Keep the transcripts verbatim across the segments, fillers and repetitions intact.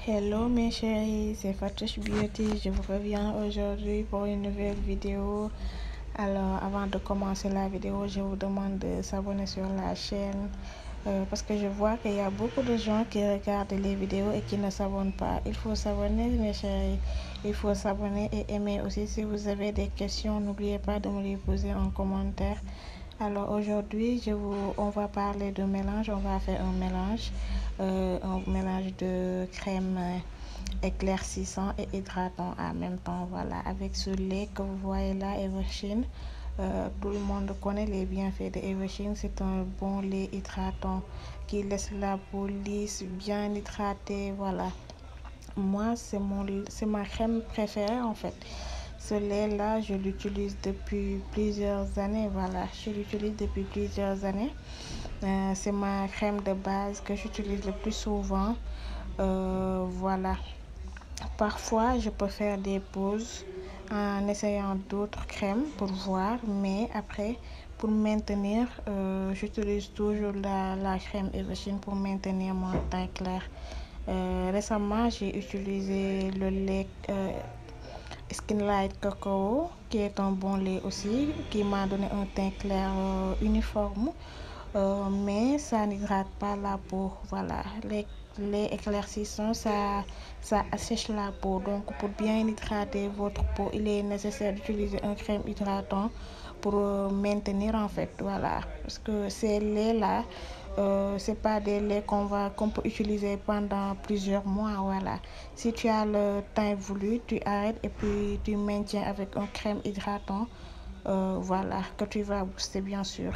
Hello mes chéris, c'est Fatouche Beauty. Je vous reviens aujourd'hui pour une nouvelle vidéo. Alors avant de commencer la vidéo, je vous demande de s'abonner sur la chaîne euh, parce que je vois qu'il y a beaucoup de gens qui regardent les vidéos et qui ne s'abonnent pas. Il faut s'abonner mes chéris, il faut s'abonner et aimer aussi. Si vous avez des questions, n'oubliez pas de me les poser en commentaire. Alors aujourd'hui, je vous, on va parler de mélange. On va faire un mélange, euh, un mélange de crème éclaircissant et hydratant en même temps. Voilà, avec ce lait que vous voyez là, Eversheen. Euh, tout le monde connaît les bienfaits de Eversheen. C'est un bon lait hydratant qui laisse la peau lisse, bien hydratée. Voilà. Moi, c'est mon, c'est ma crème préférée en fait. Ce lait-là, je l'utilise depuis plusieurs années. Voilà, je l'utilise depuis plusieurs années. Euh, c'est ma crème de base que j'utilise le plus souvent. Euh, voilà. Parfois, je peux faire des pauses en essayant d'autres crèmes pour voir, mais après, pour maintenir, euh, j'utilise toujours la, la crème Eversheen pour maintenir mon teint clair. Euh, récemment, j'ai utilisé le lait euh, Skinlight Cocoa, qui est un bon lait aussi, qui m'a donné un teint clair euh, uniforme, euh, mais ça n'hydrate pas la peau. Voilà, les, les éclaircissants, ça, ça assèche la peau. Donc, pour bien hydrater votre peau, il est nécessaire d'utiliser un crème hydratant pour euh, maintenir en fait. Voilà, parce que ces laits-là, Euh, c'est pas des laits qu'on va qu'on peut utiliser pendant plusieurs mois. Voilà, si tu as le teint voulu, tu arrêtes et puis tu maintiens avec un crème hydratant, euh, voilà, que tu vas booster bien sûr.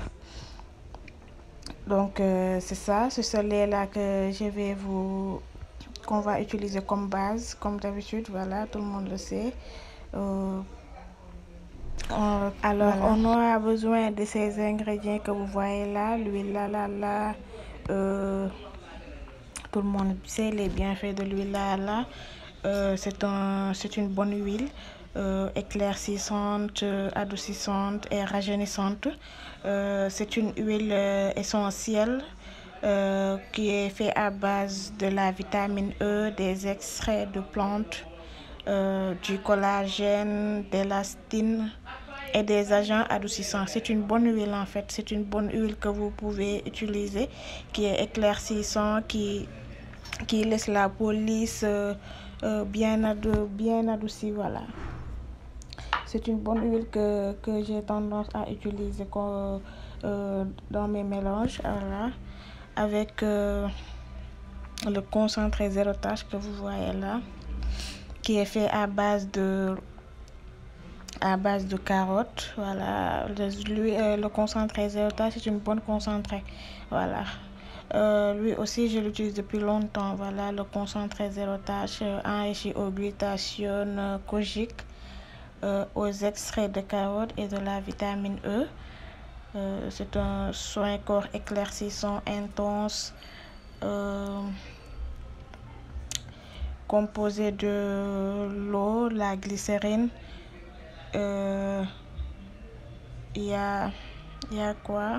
Donc euh, c'est ça, c'est ce lait là que je vais vous qu'on va utiliser comme base, comme d'habitude. Voilà, tout le monde le sait. euh, Euh, alors, voilà. On aura besoin de ces ingrédients que vous voyez là, l'huile là, là, là. Euh, tout le monde sait les bienfaits de l'huile là, là. Euh, c'est un, c'est une bonne huile euh, éclaircissante, adoucissante et rajeunissante. Euh, c'est une huile euh, essentielle euh, qui est faite à base de la vitamine E, des extraits de plantes, euh, du collagène, d'élastine et des agents adoucissants. C'est une bonne huile en fait. C'est une bonne huile que vous pouvez utiliser, qui est éclaircissant, qui, qui laisse la peau lisse, euh, euh, bien, adou bien adoucie. Voilà. C'est une bonne huile que, que j'ai tendance à utiliser quand, euh, dans mes mélanges. Voilà. Avec euh, le concentré zéro tache que vous voyez là, qui est fait à base de à base de carottes. Voilà, le, lui, euh, le concentré zéro tache, c'est une bonne concentré. Voilà. Euh, lui aussi, je l'utilise depuis longtemps. Voilà, le concentré zéro tache euh, enrichi au glutathione euh, kojique, euh, aux extraits de carottes et de la vitamine E. Euh, c'est un soin corps éclaircissant intense, euh, composé de l'eau, la glycérine. Il euh, y a il y a quoi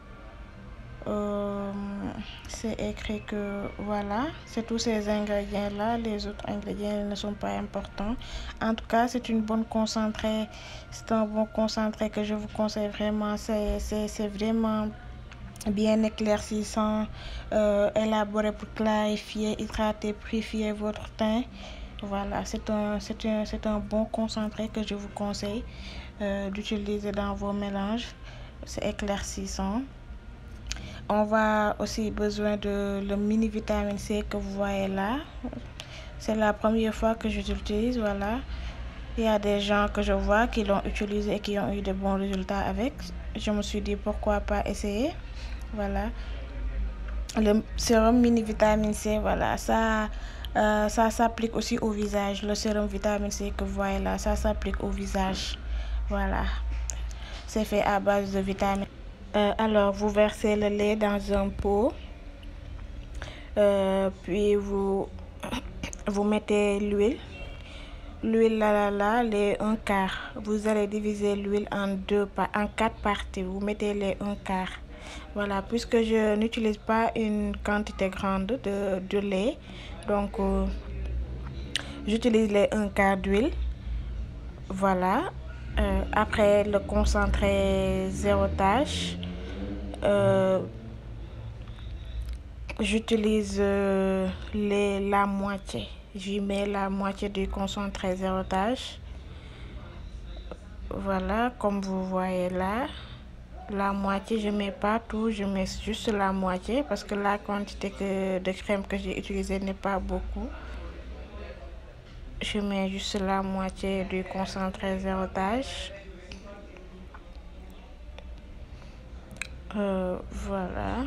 euh, c'est écrit que voilà, c'est tous ces ingrédients là, les autres ingrédients ne sont pas importants. En tout cas, c'est une bonne concentrée, c'est un bon concentré que je vous conseille vraiment. C'est c'est vraiment bien éclaircissant, euh, élaboré pour clarifier, hydrater, purifier votre teint. Voilà, c'est un, c'est un, c'est un bon concentré que je vous conseille euh, d'utiliser dans vos mélanges. C'est éclaircissant. On va aussi besoin de le mini vitamine C que vous voyez là. C'est la première fois que je l'utilise. Voilà. Il y a des gens que je vois qui l'ont utilisé et qui ont eu de bons résultats avec. Je me suis dit pourquoi pas essayer. Voilà. Le sérum mini vitamine C, voilà, ça euh, ça s'applique aussi au visage. Le sérum vitamine C que vous voyez là, ça s'applique au visage. Voilà, c'est fait à base de vitamine. Euh, alors, vous versez le lait dans un pot, euh, puis vous vous mettez l'huile. L'huile là là là, les un quart. Vous allez diviser l'huile en deux, en quatre parties. Vous mettez les un quart. Voilà, puisque je n'utilise pas une quantité grande de, de lait, donc euh, j'utilise les un quart d'huile. Voilà. Euh, après le concentré zéro tache, euh, j'utilise euh, les la moitié. J'y mets la moitié du concentré zéro tache. Voilà, comme vous voyez là, la moitié, je mets pas tout, je mets juste la moitié parce que la quantité que, de crème que j'ai utilisée n'est pas beaucoup. Je mets juste la moitié du concentré zéro tache. Euh, voilà.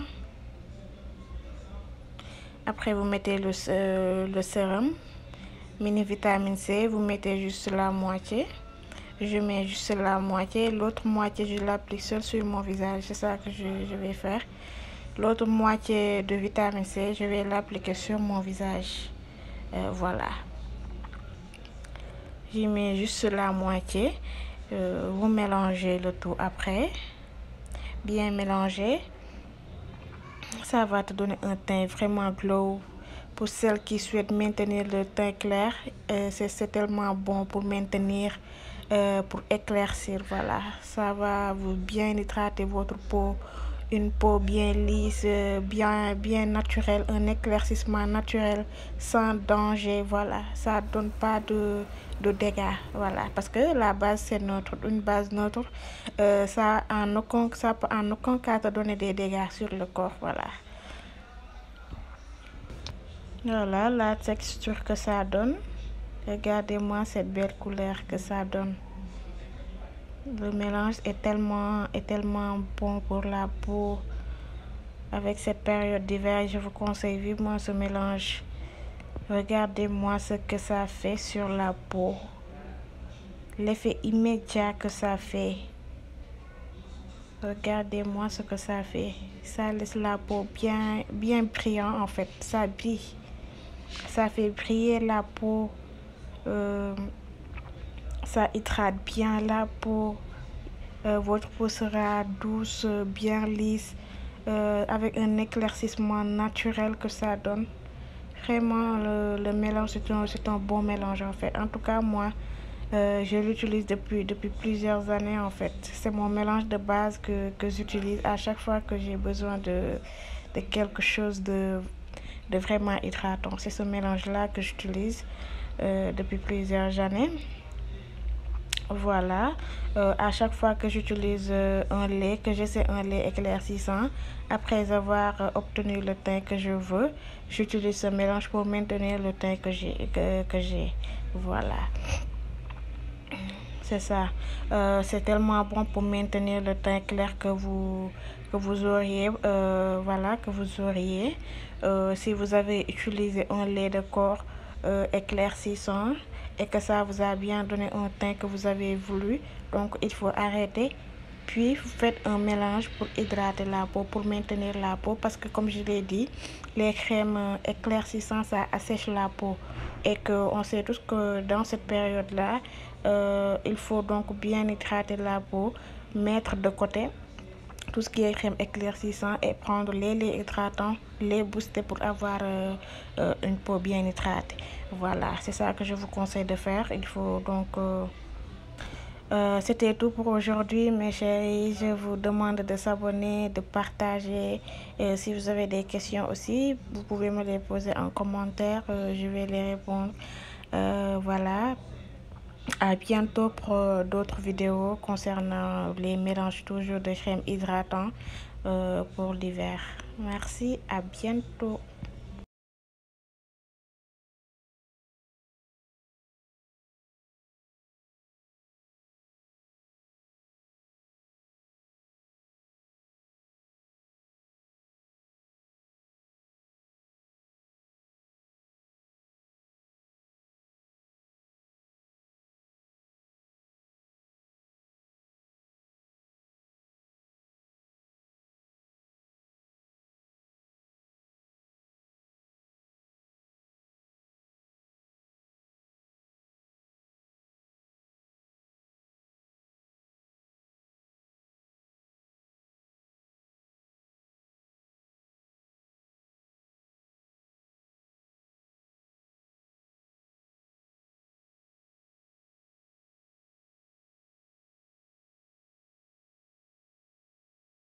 Après, vous mettez le, euh, le sérum mini vitamine C, vous mettez juste la moitié. Je mets juste la moitié, l'autre moitié je l'applique seule sur mon visage, c'est ça que je, je vais faire. L'autre moitié de vitamine C, je vais l'appliquer sur mon visage. Euh, voilà. J'y mets juste la moitié. Euh, vous mélangez le tout après. Bien mélanger. Ça va te donner un teint vraiment glow. Pour celles qui souhaitent maintenir le teint clair, euh, c'est tellement bon pour maintenir, euh, pour éclaircir. Voilà, ça va vous bien hydrater votre peau. Une peau bien lisse, bien, bien naturelle, un éclaircissement naturel sans danger. Voilà, ça donne pas de, de dégâts. Voilà, parce que la base c'est neutre, une base neutre. Euh, ça en aucun, ça peut en aucun cas te donner des dégâts sur le corps. Voilà. Voilà la texture que ça donne. Regardez-moi cette belle couleur que ça donne. Le mélange est tellement, est tellement bon pour la peau. Avec cette période d'hiver, je vous conseille vivement ce mélange. Regardez-moi ce que ça fait sur la peau. L'effet immédiat que ça fait. Regardez-moi ce que ça fait. Ça laisse la peau bien, bien brillante en fait. Ça brille. Ça fait briller la peau. Euh, ça hydrate bien la peau. Euh, votre peau sera douce, bien lisse, euh, avec un éclaircissement naturel que ça donne. Vraiment, le, le mélange, c'est un, c'est un bon mélange en fait. En tout cas, moi, euh, je l'utilise depuis, depuis plusieurs années en fait. C'est mon mélange de base que, que j'utilise à chaque fois que j'ai besoin de, de quelque chose de, de vraiment hydratant. C'est ce mélange-là que j'utilise euh, depuis plusieurs années. Voilà, euh, à chaque fois que j'utilise euh, un lait, que j'essaie un lait éclaircissant, après avoir euh, obtenu le teint que je veux, j'utilise ce mélange pour maintenir le teint que j'ai. Que, que j'ai. Voilà, c'est ça. Euh, c'est tellement bon pour maintenir le teint clair que vous, que vous auriez. Euh, voilà, que vous auriez. Euh, si vous avez utilisé un lait de corps euh, éclaircissant, et que ça vous a bien donné un teint que vous avez voulu, donc il faut arrêter, puis vous faites un mélange pour hydrater la peau, pour maintenir la peau, parce que comme je l'ai dit, les crèmes éclaircissantes ça assèche la peau, et que on sait tous que dans cette période là euh, il faut donc bien hydrater la peau, mettre de côté tout ce qui est crème éclaircissant et prendre les laits hydratants, les booster pour avoir euh, euh, une peau bien hydratée. Voilà, c'est ça que je vous conseille de faire. Il faut donc... Euh, euh, c'était tout pour aujourd'hui, mes chéris. Je vous demande de s'abonner, de partager. Et si vous avez des questions aussi, vous pouvez me les poser en commentaire. Euh, je vais les répondre. Euh, voilà. À bientôt pour d'autres vidéos concernant les mélanges toujours de crème hydratant euh, pour l'hiver. Merci, à bientôt.